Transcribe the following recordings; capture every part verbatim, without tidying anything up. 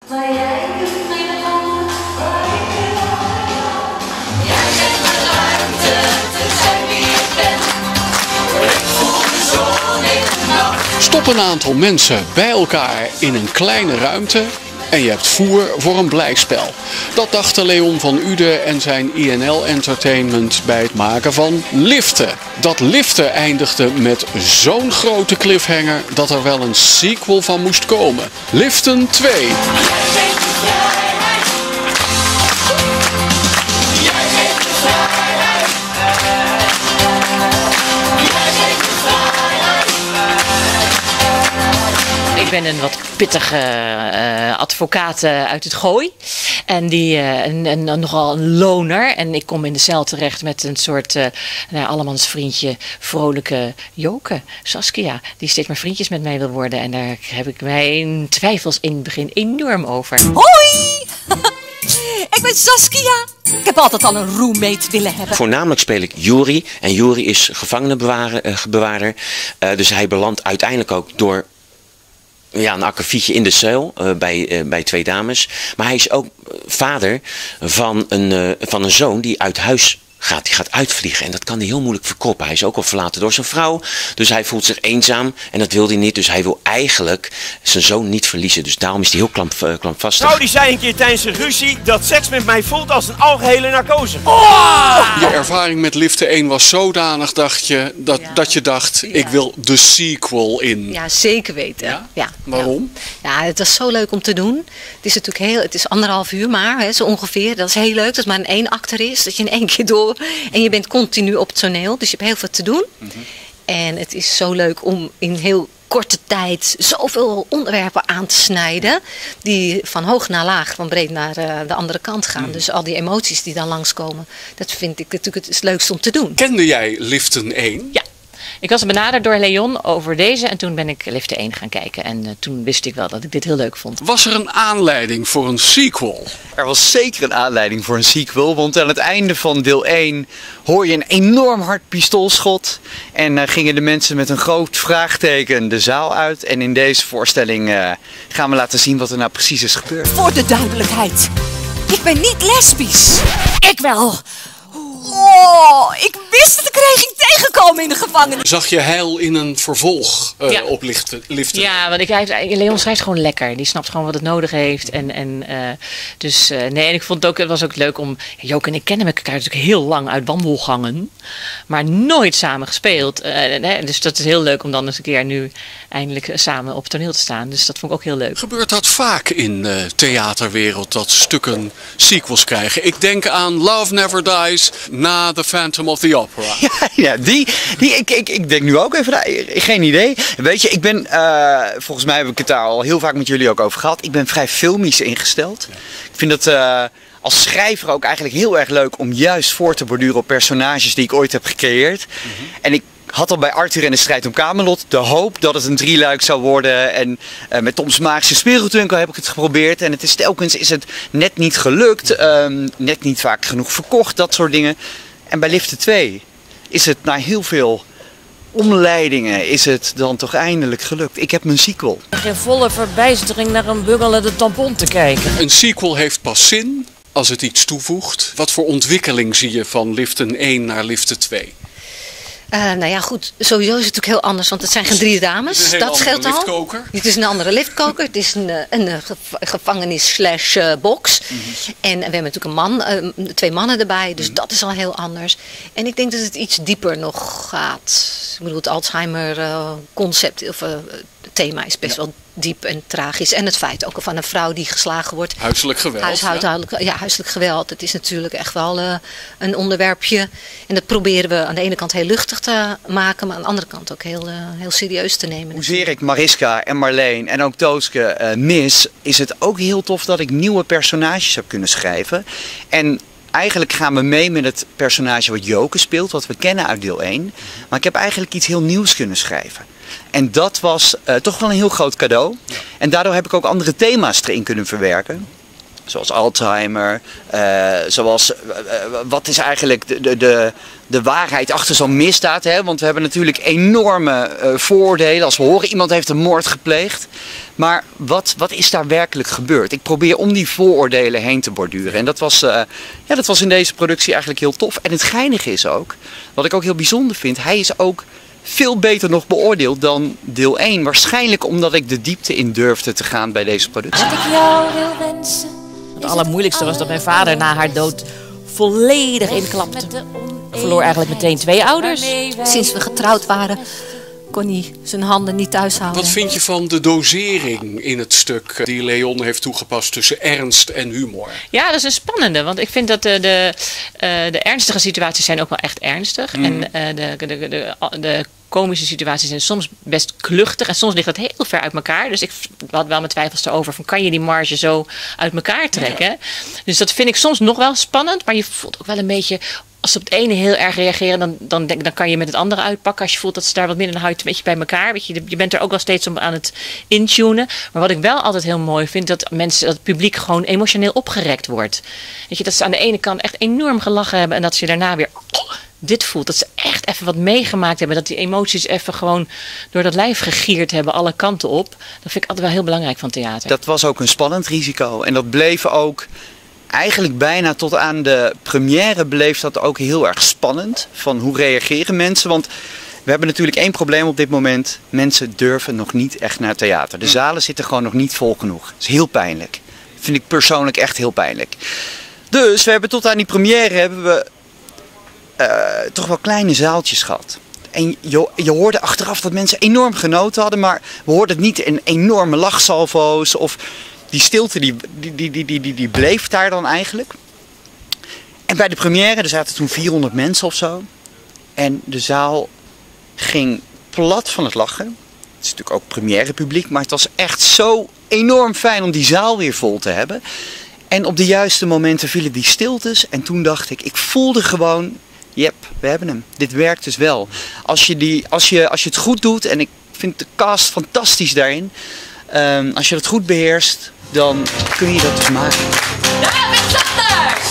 Waar jij mijn handen, waar ik wil. Jij geeft me ruimte te zijn wie ik ben. Ik voel de zon in de nacht. Stop een aantal mensen bij elkaar in een kleine ruimte en je hebt voer voor een blijspel. Dat dachten Leon van Uden en zijn I N L Entertainment bij het maken van Liften. Dat Liften eindigde met zo'n grote cliffhanger dat er wel een sequel van moest komen. Liften twee. Ik ben een wat pittige uh, advocaat uh, uit het Gooi. En die uh, een, een, nogal een loner. En ik kom in de cel terecht met een soort uh, nou, allemans vriendje, vrolijke Joke, Saskia. Die steeds maar vriendjes met mij wil worden. En daar heb ik mijn twijfels in het begin enorm over. Hoi! Ik ben Saskia. Ik heb altijd al een roommate willen hebben. Voornamelijk speel ik Juri. En Juri is gevangenenbewaarder. Uh, dus hij belandt uiteindelijk ook door... Ja, een akkefietje in de cel uh, bij, uh, bij twee dames. Maar hij is ook vader van een, uh, van een zoon die uit huis gaat. Die gaat uitvliegen en dat kan hij heel moeilijk verkroppen. Hij is ook al verlaten door zijn vrouw. Dus hij voelt zich eenzaam en dat wil hij niet. Dus hij wil eigenlijk zijn zoon niet verliezen. Dus daarom is hij heel klamp, uh, klampvastig. Vrouw die zei een keer tijdens een ruzie dat seks met mij voelt als een algehele narcose. Oh! Je ervaring met Liften één was zodanig dacht je, dat, Ja. dat je dacht, Ja. ik wil de sequel in. Ja, zeker weten. Ja? Ja? Waarom? Ja, het was zo leuk om te doen. Het is natuurlijk heel, het is anderhalf uur maar, hè, zo ongeveer. Dat is heel leuk, dat het maar een één acter is. Dat je in één keer door, en je bent continu op het toneel. Dus je hebt heel veel te doen. Mm-hmm. En het is zo leuk om in heel korte tijd zoveel onderwerpen aan te snijden. Die van hoog naar laag, van breed naar uh, de andere kant gaan. Mm. Dus al die emoties die dan langskomen. Dat vind ik natuurlijk het leukste om te doen. Kende jij Liften één? Ja. Ik was benaderd door Leon over deze en toen ben ik Liften één gaan kijken. En uh, toen wist ik wel dat ik dit heel leuk vond. Was er een aanleiding voor een sequel? Er was zeker een aanleiding voor een sequel, want aan het einde van deel één hoor je een enorm hard pistoolschot. En uh, gingen de mensen met een groot vraagteken de zaal uit. En in deze voorstelling uh, gaan we laten zien wat er nou precies is gebeurd. Voor de duidelijkheid. Ik ben niet lesbisch. Ik wel. Oh, ik wist dat ik er een ging tegenkomen in de gevangenis. Zag je heil in een vervolg uh, Ja. op Liften? Liften? Ja, want ik, hij heeft- Leon schrijft gewoon lekker. Die snapt gewoon wat het nodig heeft. En, en, uh, dus uh, nee, en ik vond het ook, het was ook leuk om... Joke en ik kennen elkaar natuurlijk heel lang uit wandelgangen. Maar nooit samen gespeeld. Uh, nee, dus dat is heel leuk om dan eens een keer nu eindelijk samen op toneel te staan. Dus dat vond ik ook heel leuk. Gebeurt dat vaak in de theaterwereld, dat stukken sequels krijgen? Ik denk aan Love Never Dies na The Phantom of the Opera. Ja, ja die, die ik, ik, ik denk nu ook even, na- geen idee. Weet je, ik ben, uh, volgens mij heb ik het daar al heel vaak met jullie ook over gehad. Ik ben vrij filmisch ingesteld. Ik vind het uh, als schrijver ook eigenlijk heel erg leuk om juist voor te borduren op personages die ik ooit heb gecreëerd. Mm-hmm. En ik had al bij Arthur en de strijd om Kamelot de hoop dat het een drieluik zou worden. En uh, met Toms Magische Speelgoedwinkel heb ik het geprobeerd. En het is telkens is het net niet gelukt. Um, net niet vaak genoeg verkocht, dat soort dingen. En bij Liften twee is het na heel veel omleidingen is het dan toch eindelijk gelukt. Ik heb mijn sequel. Geen volle verbijstering naar een bungelende tampon te kijken. Een sequel heeft pas zin als het iets toevoegt. Wat voor ontwikkeling zie je van Liften één naar Liften twee? Uh, nou ja, goed. Sowieso is het natuurlijk heel anders, want het zijn geen drie dames. Het is een hele Dat scheelt andere al. liftkoker. Het is een andere liftkoker. Het is een, een, een gevangenis slash uh, box. Mm-hmm. En we hebben natuurlijk een man, uh, twee mannen erbij. Dus mm-hmm. dat is al heel anders. En ik denk dat het iets dieper nog gaat. Ik bedoel, het Alzheimer uh, concept of uh, thema is best ja. wel diep en tragisch. En het feit ook van een vrouw die geslagen wordt. Huiselijk geweld. Huishoudelijk, ja. ja, huiselijk geweld. Het is natuurlijk echt wel uh, een onderwerpje. En dat proberen we aan de ene kant heel luchtig te maken, maar aan de andere kant ook heel, uh, heel serieus te nemen. Hoezeer ik Mariska en Marleen en ook Tooske uh, mis, is het ook heel tof dat ik nieuwe personages heb kunnen schrijven. En eigenlijk gaan we mee met het personage wat Joke speelt, wat we kennen uit deel één. Maar ik heb eigenlijk iets heel nieuws kunnen schrijven. En dat was uh, toch wel een heel groot cadeau. En daardoor heb ik ook andere thema's erin kunnen verwerken. Zoals Alzheimer, uh, zoals uh, wat is eigenlijk de, de, de, de waarheid achter zo'n misdaad. Hè? Want we hebben natuurlijk enorme uh, vooroordelen als we horen iemand heeft een moord gepleegd. Maar wat, wat is daar werkelijk gebeurd? Ik probeer om die vooroordelen heen te borduren. En dat was, uh, ja, dat was in deze productie eigenlijk heel tof. En het geinige is ook, wat ik ook heel bijzonder vind, hij is ook veel beter nog beoordeeld dan deel één. Waarschijnlijk omdat ik de diepte in durfde te gaan bij deze productie. Wat ik jou wil wensen. Het allermoeilijkste was dat mijn vader na haar dood volledig inklapte. Ik verloor eigenlijk meteen twee ouders. Sinds we getrouwd waren, kon hij zijn handen niet thuis houden. Wat vind je van de dosering in het stuk die Leon heeft toegepast tussen ernst en humor? Ja, dat is een spannende. Want ik vind dat de, de, uh, de ernstige situaties zijn ook wel echt ernstig. Mm. En uh, de, de, de, de, de komische situaties zijn soms best kluchtig. En soms ligt dat heel ver uit elkaar. Dus ik had wel mijn twijfels erover. Van, kan je die marge zo uit elkaar trekken? Ja. Dus dat vind ik soms nog wel spannend. Maar je voelt ook wel een beetje, als ze op het ene heel erg reageren, dan, dan, denk, dan kan je met het andere uitpakken. Als je voelt dat ze daar wat minder, dan hou je het een beetje bij elkaar. Weet je, je bent er ook wel steeds om aan het intunen. Maar wat ik wel altijd heel mooi vind, dat mensen, dat het publiek gewoon emotioneel opgerekt wordt. Weet je, dat ze aan de ene kant echt enorm gelachen hebben en dat ze daarna weer oh, dit voelt. Dat ze echt even wat meegemaakt hebben. Dat die emoties even gewoon door dat lijf gegierd hebben, alle kanten op. Dat vind ik altijd wel heel belangrijk van theater. Dat was ook een spannend risico. En dat bleef ook eigenlijk bijna tot aan de première bleef dat ook heel erg spannend. Van hoe reageren mensen? Want we hebben natuurlijk één probleem op dit moment. Mensen durven nog niet echt naar theater. De zalen zitten gewoon nog niet vol genoeg. Dat is heel pijnlijk. Dat vind ik persoonlijk echt heel pijnlijk. Dus we hebben tot aan die première hebben we uh, toch wel kleine zaaltjes gehad. En je, je hoorde achteraf dat mensen enorm genoten hadden. Maar we hoorden het niet in enorme lachsalvo's of die stilte die, die, die, die, die, die bleef daar dan eigenlijk. En bij de première, er zaten toen vierhonderd mensen of zo. En de zaal ging plat van het lachen. Het is natuurlijk ook première publiek, maar het was echt zo enorm fijn om die zaal weer vol te hebben. En op de juiste momenten vielen die stiltes. En toen dacht ik, ik voelde gewoon, yep, we hebben hem. Dit werkt dus wel. Als je, die, als je, als je het goed doet, en ik vind de cast fantastisch daarin. Um, als je het goed beheerst, dan kun je dat dus maken. David Sanders!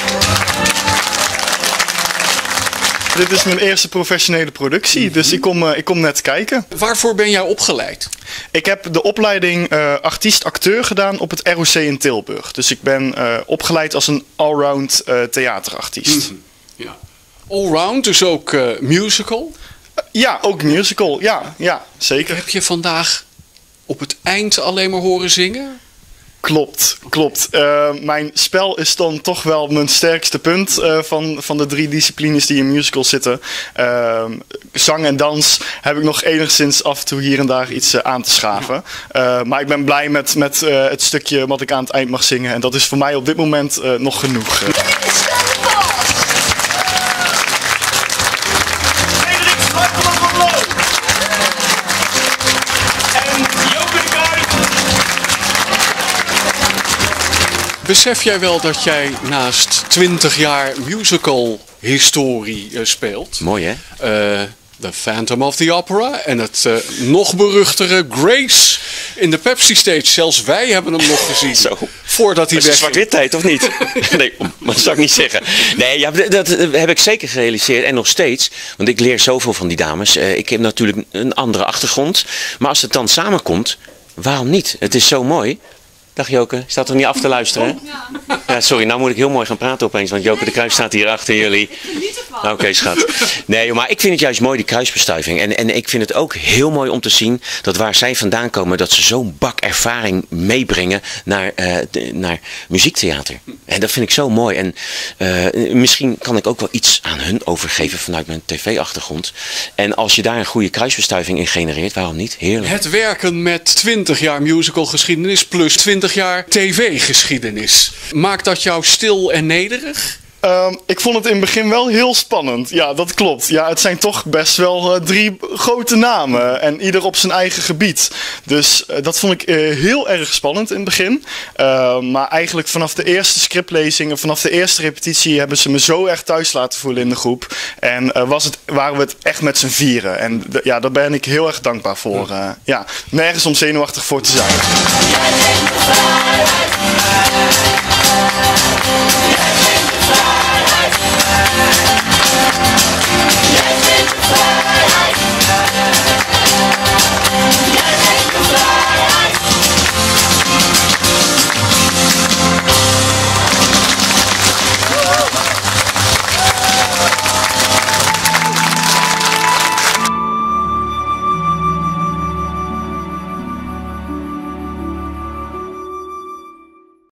Dit is mijn eerste professionele productie, mm-hmm. dus ik kom, uh, ik kom net kijken. Waarvoor ben jij opgeleid? Ik heb de opleiding uh, artiest-acteur gedaan op het R O C in Tilburg. Dus ik ben uh, opgeleid als een allround uh, theaterartiest. Mm-hmm. Ja. Allround, dus ook uh, musical? Uh, ja, ook musical, ja, ja, zeker. Heb je vandaag op het eind alleen maar horen zingen? Klopt, klopt. Uh, mijn spel is dan toch wel mijn sterkste punt uh, van, van de drie disciplines die in musicals zitten. Uh, zang en dans heb ik nog enigszins af en toe hier en daar iets uh, aan te schaven. Uh, maar ik ben blij met, met uh, het stukje wat ik aan het eind mag zingen. En dat is voor mij op dit moment uh, nog genoeg. Uh. Besef jij wel dat jij naast twintig jaar musical historie uh, speelt? Mooi hè? Uh, The Phantom of the Opera en het uh, nog beruchtere Grace in de Pepsi Stage. Zelfs wij hebben hem nog gezien. Zo. Voordat hij weg is. Zwart-wit tijd of niet? Nee, dat zou ik niet zeggen. Nee, ja, dat heb ik zeker gerealiseerd en nog steeds. Want ik leer zoveel van die dames. Uh, ik heb natuurlijk een andere achtergrond. Maar als het dan samenkomt, waarom niet? Het is zo mooi. Dag Joke, staat er niet af te luisteren? Ja. Ja, sorry, nou moet ik heel mooi gaan praten opeens, want Joke de Kruis staat hier achter jullie. Oké, okay, schat. Nee, maar ik vind het juist mooi, die kruisbestuiving. En, en ik vind het ook heel mooi om te zien dat waar zij vandaan komen, dat ze zo'n bak ervaring meebrengen naar, uh, de, naar muziektheater. En dat vind ik zo mooi. En uh, misschien kan ik ook wel iets aan hun overgeven vanuit mijn tv-achtergrond. En als je daar een goede kruisbestuiving in genereert, waarom niet? Heerlijk. Het werken met twintig jaar musicalgeschiedenis plus twintig jaar tv-geschiedenis. Maakt dat jou stil en nederig? Um, ik vond het in het begin wel heel spannend. Ja, dat klopt. Ja, het zijn toch best wel uh, drie grote namen. En ieder op zijn eigen gebied. Dus uh, dat vond ik uh, heel erg spannend in het begin. Uh, maar eigenlijk vanaf de eerste scriptlezingen, vanaf de eerste repetitie, hebben ze me zo erg thuis laten voelen in de groep. En uh, was het, waren we het echt met z'n vieren. En de, ja, daar ben ik heel erg dankbaar voor. Uh, ja, nergens om zenuwachtig voor te zijn.